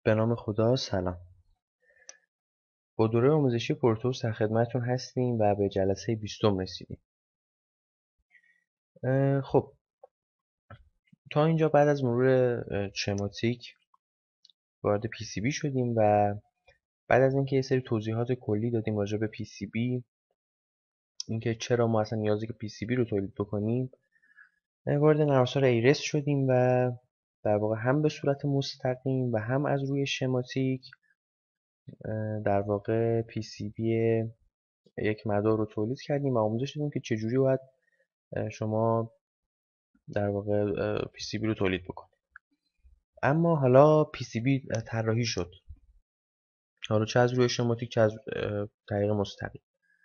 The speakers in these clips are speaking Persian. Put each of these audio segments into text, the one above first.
به نام خدا. سلام. با دوره آموزشی پورتوس در خدمتتون هستیم و به جلسه 20 رسیدیم. خب تا اینجا بعد از مرور شماتیک وارد پی سی بی شدیم و بعد از اینکه یه سری توضیحات کلی دادیم راجع به پی سی بی، اینکه چرا ما اصلا نیازی که پی سی بی رو تولید بکنیم، وارد نرم افزار ایرس شدیم و در واقع هم به صورت مستقیم و هم از روی شماتیک در واقع پی سی بی یک مدار رو تولید کردیم و آموزش دادیم که چجوری باید شما در واقع پی سی بی رو تولید بکنید. اما حالا پی سی بی طراحی شد، حالا چه از روی شماتیک چه از طریق مستقیم.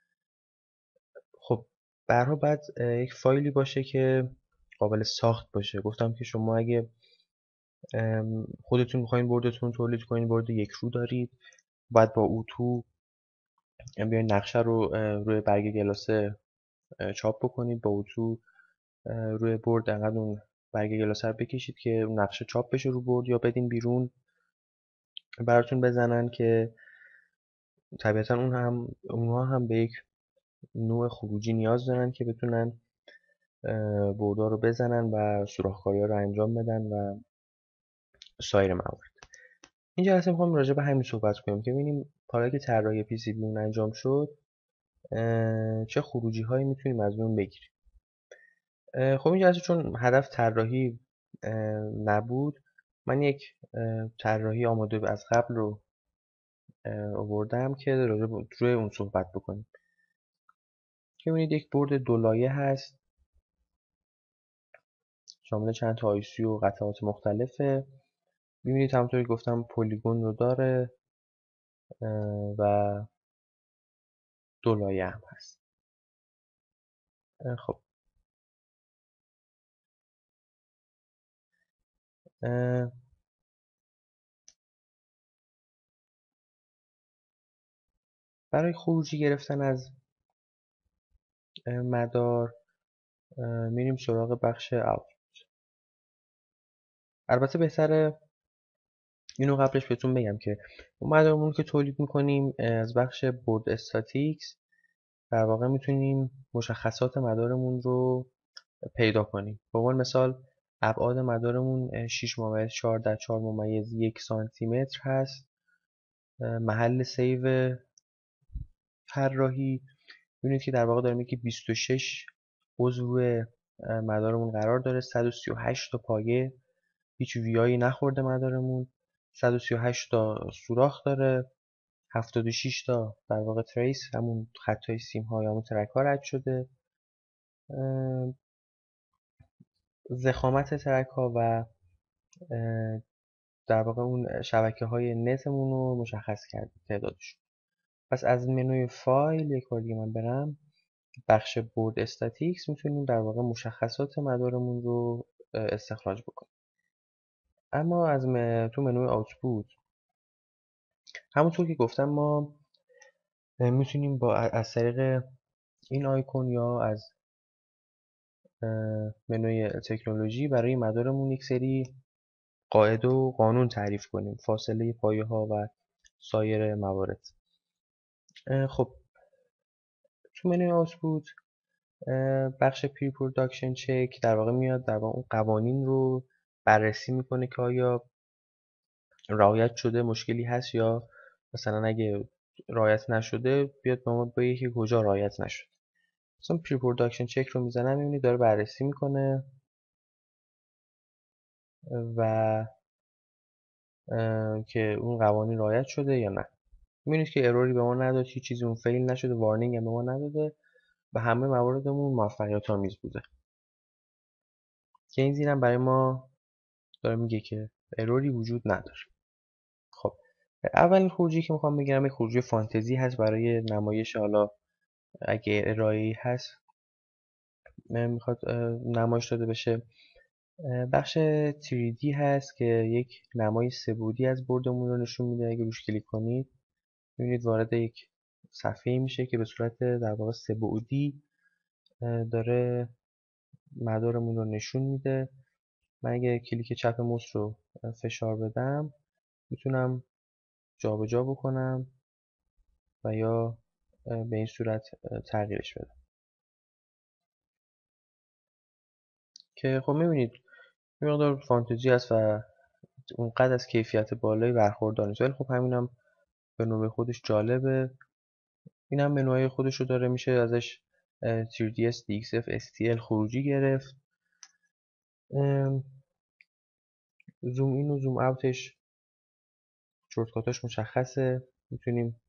خب برها بعد یک فایلی باشه که قابل ساخت باشه. گفتم که شما اگه خودتون میخواین بردتون تولید کنین، برد یک رو دارید، بعد با اوتو بیاین نقشه رو روی برگ گلاسه چاپ بکنید، با اوتو روی برد انقدر اون برگ گلاسه رو بکشید که اون نقشه چاپ بشه رو برد، یا بدین بیرون براتون بزنن که طبیعتا اونها هم به یک نوع خروجی نیاز دارن که بتونن بردها رو بزنن و سوراخ‌کاری‌ها رو انجام بدن و سایر موارد. این جلسه می‌خوام راجع به همین صحبت کنیم که ببینیم حالا که طراحی پی سی بی اون انجام شد چه خروجی هایی میتونیم از اون بگیریم. خب این جلسه چون هدف طراحی نبود، من یک طراحی آماده از قبل رو آوردم که روی اون صحبت بکنیم. که ببینید یک برد دو لایه هست، شامل چند تا آیسی و قطعات مختلفه. میبینید همونطوری گفتم پلیگون رو داره و دو لایه هم هست. خب برای خروجی گرفتن از مدار میریم سراغ بخش اوت. البته بهتره اینو قبلش بهتون بگم که اون مدارمون که تولید میکنیم از بخش برد استاتیکس در واقع میتونیم مشخصات مدارمون رو پیدا کنیم. به عنوان مثال ابعاد مدارمون 6 × 4 × 4 × 1 سانتی متر هست. محل سیو طراحی می‌بینید که در واقع داره میگه 26 عضو روی مدارمون قرار داره، 138 تا پایه، هیچ ویایی نخورده مدارمون، 138 تا سوراخ داره، 76 تا در واقع تریس، همون خطای سیم ها یا همون ترک ها رد شده. ضخامت ترک ها و در واقع اون شبکه های نتمون رو مشخص کردیم تعدادش. پس از منوی فایل یک بار دیگه من برم بخش برد استاتیکس، میتونیم در واقع مشخصات مدارمون رو استخراج بکنیم. اما از تو منوی آوتپوت همونطور که گفتم ما میتونیم از طریق این آیکون یا از منوی تکنولوژی برای مدارمون یک سری قاعده و قانون تعریف کنیم، فاصله پایه ها و سایر موارد. خب تو منوی آوتپوت بخش پری پروداکشن چک در واقع میاد در واقع اون قوانین رو بررسی میکنه که آیا رعایت شده، مشکلی هست، یا مثلا اگه رعایت نشده بیاد به ما بگه که کجا رعایت نشد. مثلا پری پروداکشن چک رو میزنم، میبینید داره بررسی میکنه و که اون قوانین رعایت شده یا نه. میبینید که اروری به ما نداد، هیچ چیزی اون فیل نشده، وارنینگ هم به ما نداده و همه مواردمون موفقیت آمیز بوده. که این زیرم برای ما داره میگه که اروری وجود نداره. خب اولین خروجی که میخوام بگم یک خروجی فانتزی هست برای نمایش. حالا اگه ارائه‌ای هست میخواد نمایش داده بشه، بخش 3D هست که یک نمای سه‌بعدی از بردمون رو نشون میده. اگه روش کلیک کنید میبینید وارد یک صفحه میشه که به صورت در واقع سه‌بعدی داره مدارمون رو نشون میده. من اگه کلیک چپ موس رو فشار بدم میتونم جابجا بکنم و یا به این صورت تغییرش بدم که خب میبینید این مقدار فانتزی هست و اونقدر از کیفیت بالایی برخوردار نیست، ولی خب همینم به نوبه خودش جالبه. این هم منوهای خودش رو داره، میشه ازش 3ds DXF STL خروجی گرفت. زوم این و زوم اوتش شورتکاتاش مشخصه، میتونیم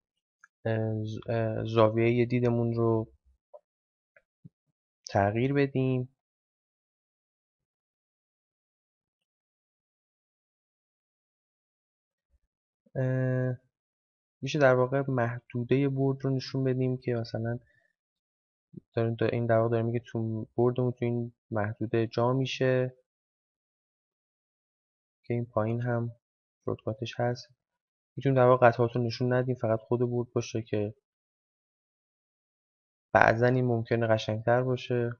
زاویه دیدمون رو تغییر بدیم. میشه در واقع محدوده برد رو نشون بدیم که مثلا این در واقع داره میگه تو بردمون تو این محدوده جا میشه، که این پایین هم شورتکاتش هست. میتونیم در واقع قطعات رو نشون ندیم، فقط خود برد باشه که بعضا این ممکنه قشنگتر باشه.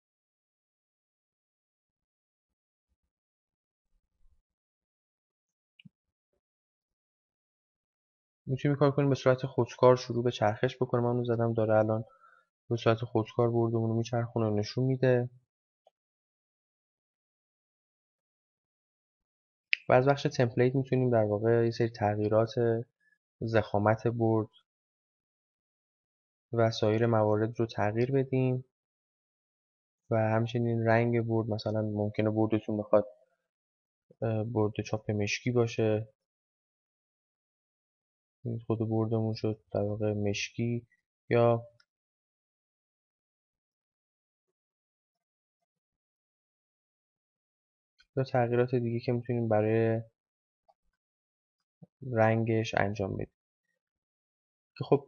میتونیم کار کنیم به صورت خودکار شروع به چرخش بکنه. من اون زدم داره الان به صورت خودکار بردمون رو میچرخونه و نشون میده. و از بخش تمپلیت میتونیم در واقع یه سری تغییرات ضخامت برد و سایر موارد رو تغییر بدیم و همچنین رنگ برد. مثلا ممکنه بردتون بخواد برد چاپ مشکی باشه، خود بردمون شد در واقع مشکی، یا تغییرات دیگه که میتونیم برای رنگش انجام بدیم. که خب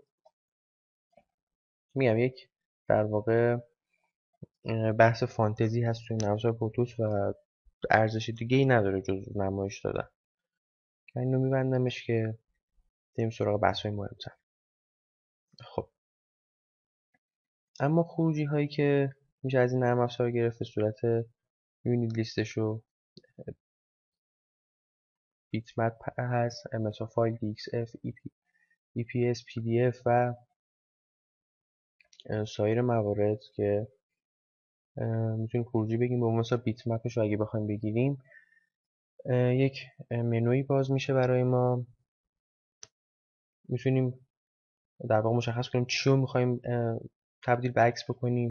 میگم یک در واقع بحث فانتزی هست توی نرم افزار بلوتوث و ارزش دیگه ای نداره جز نمایش دادن. من اینو میبندمش که بریم سراغ بحث های مهمتر. خب اما خروجی هایی که میشه از این نرم افزار گرفت به صورت میبینید لیستشو: بیت مپ هست، MSO فایل، DXF، EPS، PDF و سایر موارد که میتونیم خروجی بگیم. به مثلا بیت مپش رو اگه بخوایم بگیریم، یک منوی باز میشه برای ما. میتونیم در واقع مشخص کنیم چی رو میخوایم تبدیل به عکس بکنیم.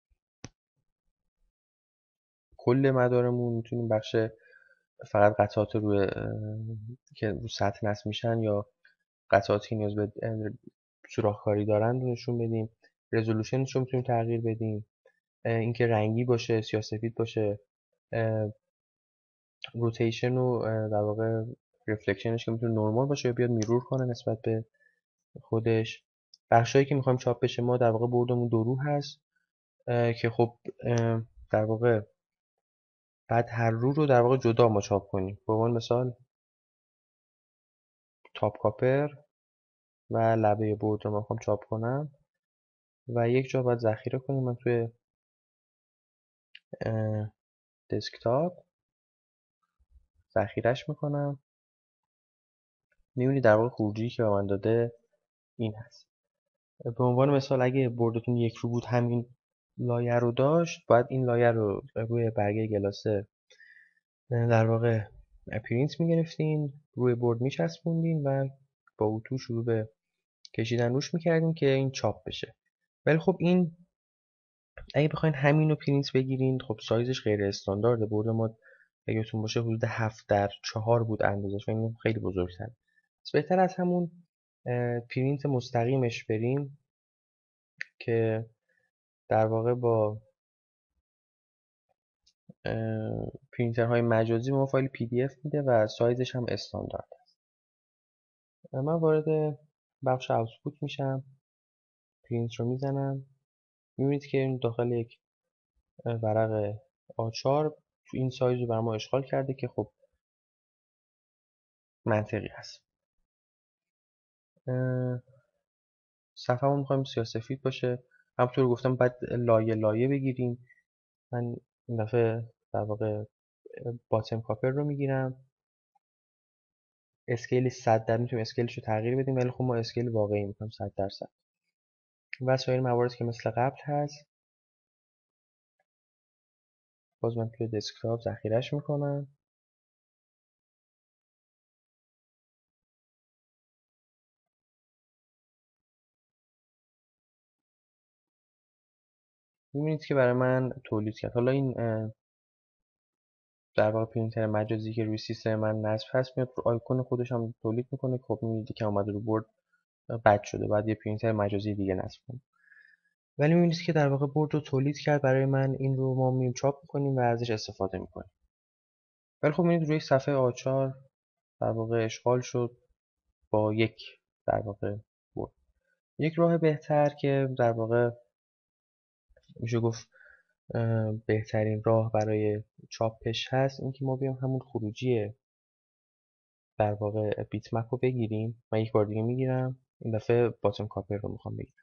کل مدارمون میتونیم بخش فقط قطعات روی که رو سطح نصب میشن یا قطعاتی که نیاز به سوراخ‌کاری دارن رو نشون بدیم. رزولوشنش رو میتونیم تغییر بدیم، اینکه رنگی باشه، سیاه‌سفید باشه، روتیشن و در واقع رفلکشنش که میتونه نرمال باشه یا بیاد میرور کنه نسبت به خودش. بخشایی که میخوایم چاپ بشه، ما در واقع بردمون دو رو هست که خب در واقع بعد هر رو در واقع جدا ما چاپ کنیم. به عنوان مثال تاپ کاپر و لبه برد رو میخوام چاپ کنم و یک جا باید ذخیره کنیم. من توی دسکتاپ ذخیرش میکنم. میبینید در واقع خروجی که به من داده این هست. به عنوان مثال اگه بردتون یک رو بود همین لایه رو داشت، باید این لایه رو روی برگه گلاسه در واقع پرینت میگرفتین، روی برد میچسبوندین و با اتو شروع به کشیدن روش میکردین که این چاپ بشه. ولی خب این اگه بخواین همین رو پرینت بگیرین، خب سایزش غیر استاندارده. برد ما یادتون باشه حدود 7:4 بود اندازش و این خیلی بزرگتر. پس بهتر از همون پرینت مستقیمش بریم که در واقع با پرینترهای مجازی به ما فایل PDF میده و سایزش هم استاندارد است. من وارد بخش آوتپوت میشم، پرینت رو میزنم. میبینید که این داخل یک ورق A4 تو این سایز رو برای ما اشغال کرده که خب منطقی هست. صفحه میخوایم سیاه‌سفید باشه، همونطور گفتم باید لایه لایه بگیریم. من این دفعه در واقع باتم کاپر رو میگیرم. اسکیل 100 در میتونیم اسکیلش رو تغییر بدیم، ولی خب ما اسکیل واقعی میکنیم 100%. و سایر موارد که مثل قبل هست باز من توی دسکتاپ ذخیره‌اش میکنم. می‌بینید که برای من تولید کرد. حالا این در واقع پرینتر مجازی که روی سیستم من نصب هست میاد رو آیکون خودش هم تولید میکنه. خب می‌بینید که اومده رو برد بد شده، بعد یه پرینتر مجازی دیگه نصب کنیم. ولی می‌بینید که در واقع برد رو تولید کرد برای من. این رو ما می‌ریم چاپ می‌کنیم و ازش استفاده می‌کنیم. ولی خب می‌بینید روی صفحه آچار در واقع اشغال شد با یک در واقع برد. یک راه بهتر که در واقع میشه گفت بهترین راه برای چاپش هست این که ما بیام همون خروجی در واقع بیت مپ رو بگیریم. من یک بار دیگه میگیرم، این دفعه باتم کاپر رو میخوام بگیرم.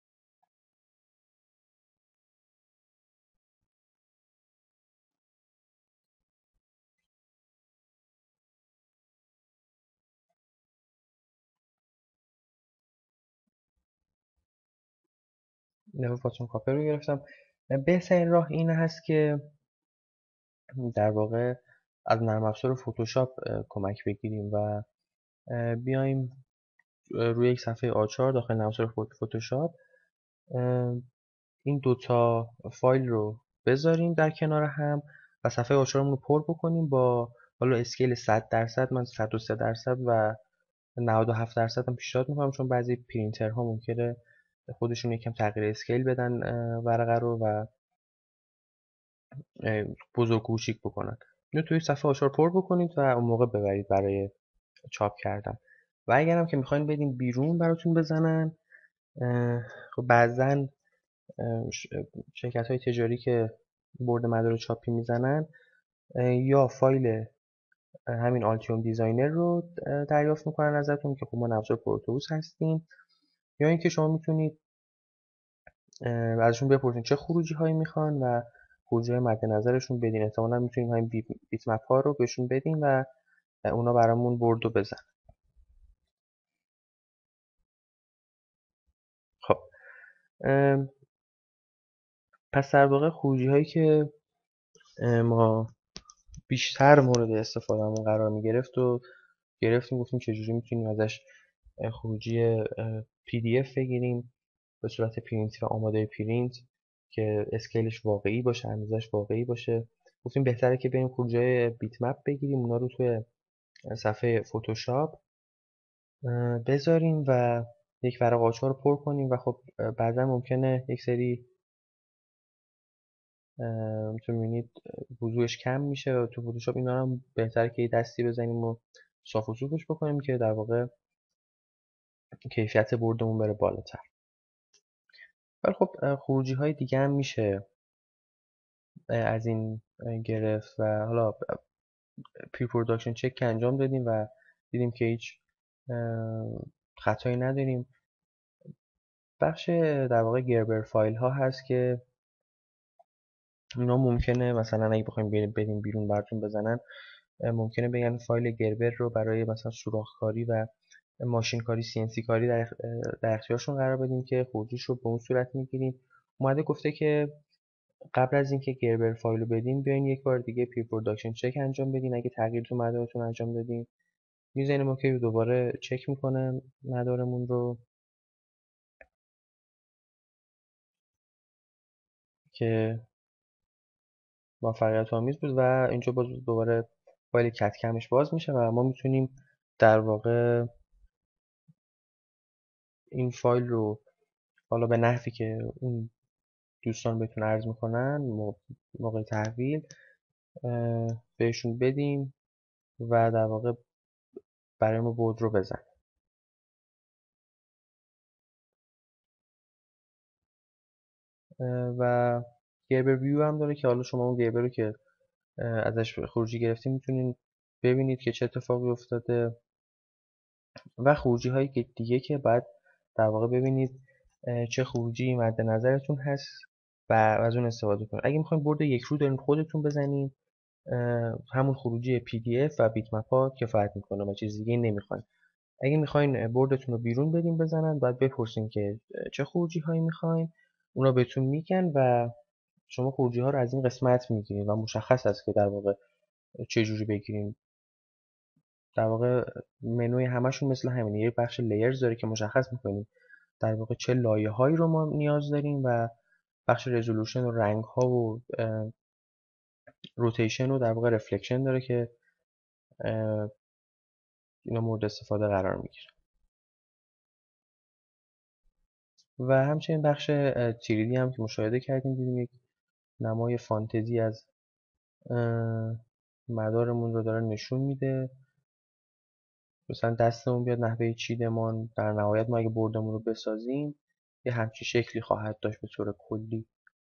این دفعه باتم کاپر رو گرفتم. بهترین راه این هست که در واقع از نرم افزار فتوشاپ کمک بگیریم و بیایم روی یک صفحه آچار داخل نرم افزار فتوشاپ این دوتا فایل رو بذاریم در کنار هم و صفحه آچارمون رو پر بکنیم با حالا اسکیل 100%. من 103% و 97% هم پیشنهاد میکنم، چون بعضی پرینترها ممکنه خودشون یکم تغییر اسکیل بدن ورقه رو و بزرگ و کوچیک بکنن. اینو توی صفحه آچار پر بکنید و اون موقع ببرید برای چاپ کردن. و اگر هم که میخواین بدین بیرون براتون بزنن، خب بعضن شرکت های تجاری که برد مدار چاپی میزنن یا فایل همین آلتیوم دیزاینر رو دریافت میکنن ازتون که خب ما نوزار پروتوس هستیم، یا اینکه شما میتونید ازشون بپرسین چه خروجی هایی میخوان و خروجی های مد نظرشون بدین. احتمالا میتونیم همین بیت مپ ها رو بهشون بدین و اونا برامون برد رو بزن. خب پس در واقع خروجی هایی که ما بیشتر مورد استفادهمون قرار میگرفت و گرفتیم، گفتیم چجوری میتونیم ازش خروجی PDF بگیریم به صورت پرینت و آماده پرینت که اسکیلش واقعی باشه، اندازش واقعی باشه. گفتیم بهتره که بریم خروجی بیت مپ بگیریم، اونا رو توی صفحه فتوشاپ بذاریم و یک ورق آچار رو پر کنیم و خب بعدا ممکنه یک سری میتونید ببینید وضوحش کم میشه و تو فتوشاپ اینا هم بهتره که یه دستی بزنیم و صاف و سوفش بکنیم که در واقع کیفیت بردمون بره بالاتر. ولی خب خروجی های دیگه هم میشه از این گرفت و حالا پری پروداکشن چک که انجام دادیم و دیدیم که هیچ خطایی نداریم. بخش در واقع گربر فایل ها هست که اینا ممکنه مثلا اگه بخوایم بدیم بیرون براتون بزنن، ممکنه بگن فایل گربر رو برای مثلا سوراخ کاری و ماشین کاری CNC کاری در اختیارشون قرار بدیم که خروجیش رو به اون صورت میگیریم. اومده گفته که قبل از اینکه گربر فایل رو بدین بیاین یک بار دیگه پری پروداکشن چک انجام بدین. اگه تغییر تو مدارتون انجام دادین میزنیم اوکی، دوباره چک میکنه مدارمون رو که موفقیت آمیز بود و اینجا باز دوباره فایل کت کمش باز میشه و ما میتونیم در واقع این فایل رو حالا به نحوی که اون دوستان بهتون عرض میکنن موقع تحویل بهشون بدیم و در واقع برای ما برد رو بزن. و گربر ویو هم داره که حالا شما اون گربر رو که ازش خروجی گرفتیم میتونین ببینید که چه اتفاقی افتاده و خروجی های دیگه که باید در واقع ببینید چه خروجی مد نظرتون هست و از اون استفاده کنید. اگه میخواین برد یک رو دارین خودتون بزنین همون خروجی PDF و بیت مپ ها کفایت میکنه و چیز دیگه نمیخواین. اگه میخواین بردتون رو بیرون بدین بزنن، باید بپرسین که چه خروجی هایی میخواین، اونا بهتون میگن و شما خروجی ها رو از این قسمت میگیرین و مشخص است که در واقع چه جوری بگیرین. در واقع منوی همشون مثل همینه، یه بخش لیرز داره که مشخص میکنیم در واقع چه لایه هایی رو ما نیاز داریم و بخش رزولوشن و رنگ ها و روتیشن و در واقع رفلکشن داره که اینا مورد استفاده قرار میگیره. و همچنین بخش تیریدی هم که مشاهده کردیم، دیدیم یک نمای فانتزی از مدارمون رو داره نشون میده. مثلا دستمون بیاد نحوه چیدمان، در نهایت ما اگه بردمون رو بسازیم یه همچین شکلی خواهد داشت به طور کلی.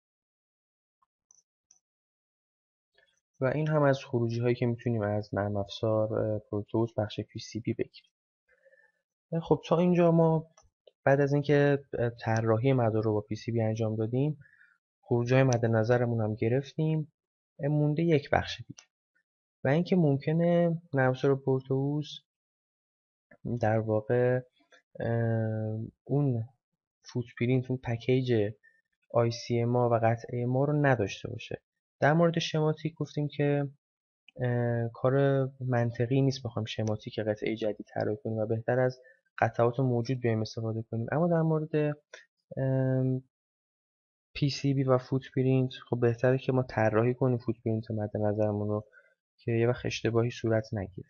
و این هم از خروجی هایی که میتونیم از نرم افزار پروتوس بخش PCB بگیریم. خب تا اینجا ما بعد از اینکه طراحی مدار رو با PCB انجام دادیم، خروجی های مد نظرمون هم گرفتیم، مونده یک بخش دیگه و اینکه ممکنه نرم افزار پروتوس در واقع اون فوتپرینت، اون پکیج IC ما و قطعه ما رو نداشته باشه. در مورد شماتیک گفتیم که کار منطقی نیست بخوایم شماتیک قطعه جدید طراحی کنیم و بهتر از قطعات موجود بیایم استفاده کنیم. اما در مورد PCB و فوتپرینت خب بهتره که ما طراحی کنیم فوتپرینت مد نظرمون رو که یه وقت اشتباهی صورت نگیره.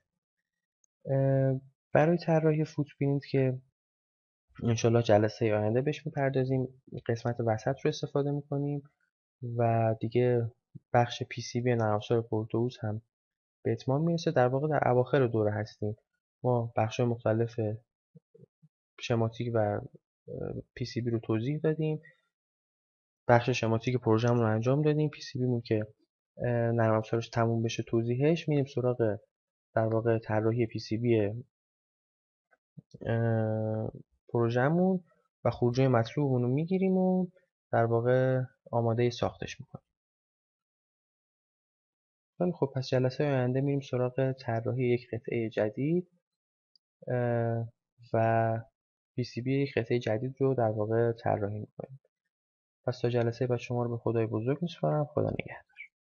برای طراحی فوتپرینت که انشالله جلسه آینده بهش میپردازیم، قسمت وسط رو استفاده میکنیم و دیگه بخش PCB نرم افزار پروتوس هم به اتمام میرسه. در واقع در اواخر دوره هستیم. ما بخش مختلف شماتیک و PCB رو توضیح دادیم، بخش شماتیک پروژه‌مون رو انجام دادیم، PCB مون که نرم افزارش تموم بشه توضیحش، میریم سراغ در واقع طراحی PCB پروژه‌مون و خروجی مطلوبمون رو میگیریم و در واقع آماده ساختش میکنیم. خیلی خب، پس جلسه آینده میریم سراغ طراحی یک قطعه جدید و PCB یک قطعه جدید رو در واقع طراحی میکنیم. پس تا جلسه بعد شما رو به خدای بزرگ میسپارم. خدا نگهدار.